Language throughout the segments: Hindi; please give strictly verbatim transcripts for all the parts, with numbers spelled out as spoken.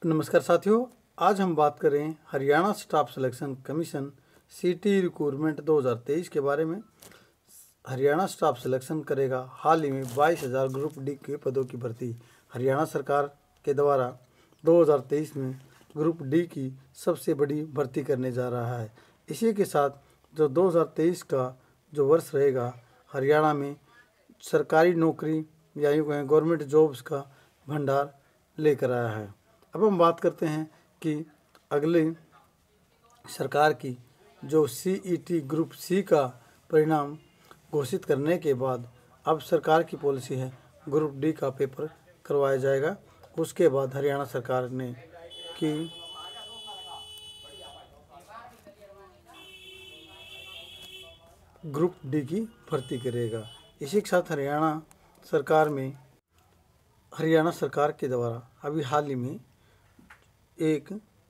नमस्कार साथियों, आज हम बात करें Haryana staff selection commission CET recruitment दो हज़ार तेईस के बारे में। हरियाणा स्टाफ सिलेक्शन करेगा हाल ही में बाईस हज़ार ग्रुप डी के पदों की भर्ती। हरियाणा सरकार के द्वारा दो हज़ार तेईस में ग्रुप डी की सबसे बड़ी भर्ती करने जा रहा है। इसी के साथ जो दो हज़ार तेईस का जो वर्ष रहेगा, हरियाणा में सरकारी नौकरी या यूँ कहें गवर्नमेंट जॉब्स का भंडार लेकर आया है। अब हम बात करते हैं कि अगले सरकार की जो सीईटी ग्रुप सी का परिणाम घोषित करने के बाद अब सरकार की पॉलिसी है ग्रुप डी का पेपर करवाया जाएगा। उसके बाद हरियाणा सरकार ने कि ग्रुप डी की भर्ती करेगा। इसी के साथ हरियाणा सरकार में हरियाणा सरकार के द्वारा अभी हाल ही में एक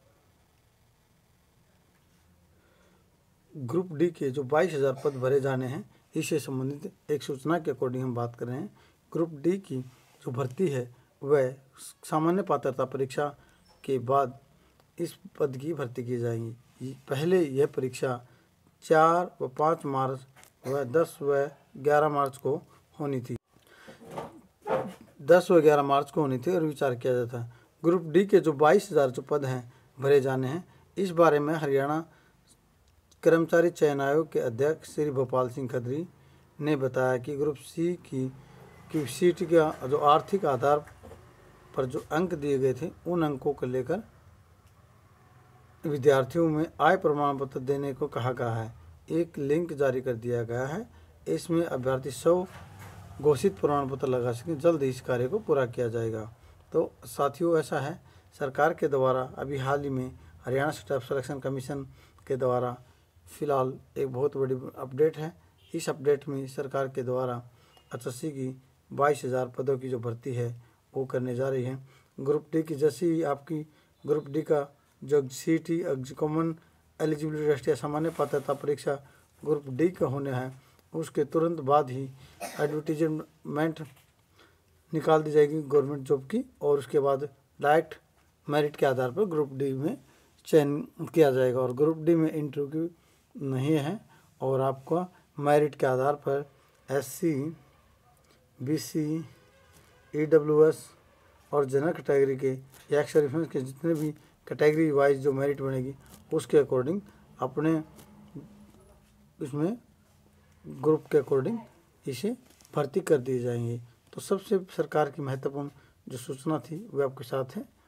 ग्रुप डी के जो बाईस हज़ार पद भरे जाने हैं, इससे संबंधित एक सूचना के अकॉर्डिंग हम बात कर रहे हैं। ग्रुप डी की जो भर्ती है वह सामान्य पात्रता परीक्षा के बाद इस पद की भर्ती की जाएगी। पहले यह परीक्षा चार व पाँच मार्च व दस व ग्यारह मार्च को होनी थी दस व ग्यारह मार्च को होनी थी और विचार किया जाता है। ग्रुप डी के जो बाईस हज़ार जो पद हैं भरे जाने हैं, इस बारे में हरियाणा कर्मचारी चयन आयोग के अध्यक्ष श्री भोपाल सिंह खत्री ने बताया कि ग्रुप सी की की सीट का जो आर्थिक आधार पर जो अंक दिए गए थे, उन अंकों को लेकर विद्यार्थियों में आय प्रमाण पत्र देने को कहा गया है। एक लिंक जारी कर दिया गया है, इसमें अभ्यर्थी सौ घोषित प्रमाण पत्र लगा सकें। जल्द ही इस कार्य को पूरा किया जाएगा। तो साथियों, ऐसा है सरकार के द्वारा अभी हाल ही में हरियाणा स्टाफ सिलेक्शन कमीशन के द्वारा फ़िलहाल एक बहुत बड़ी अपडेट है। इस अपडेट में सरकार के द्वारा एसएससी की बाईस हज़ार पदों की जो भर्ती है वो करने जा रही है। ग्रुप डी की जैसी ही आपकी ग्रुप डी का जो CET common eligibility test या सामान्य पात्रता परीक्षा ग्रुप डी का होने हैं, उसके तुरंत बाद ही एडवर्टीजमेंट निकाल दी जाएगी गवर्नमेंट जॉब की और उसके बाद डायरेक्ट मेरिट के आधार पर ग्रुप डी में चयन किया जाएगा। और ग्रुप डी में इंटरव्यू नहीं है और आपका मेरिट के आधार पर एससी, बीसी, ईडब्ल्यूएस और जनरल कैटेगरी के या एक्स सर्विसमेन के जितने भी कैटेगरी वाइज जो मेरिट बनेगी उसके अकॉर्डिंग अपने इसमें ग्रुप के अकॉर्डिंग इसे भर्ती कर दी जाएंगी। तो सबसे सरकार की महत्वपूर्ण जो सूचना थी वह आपके साथ है।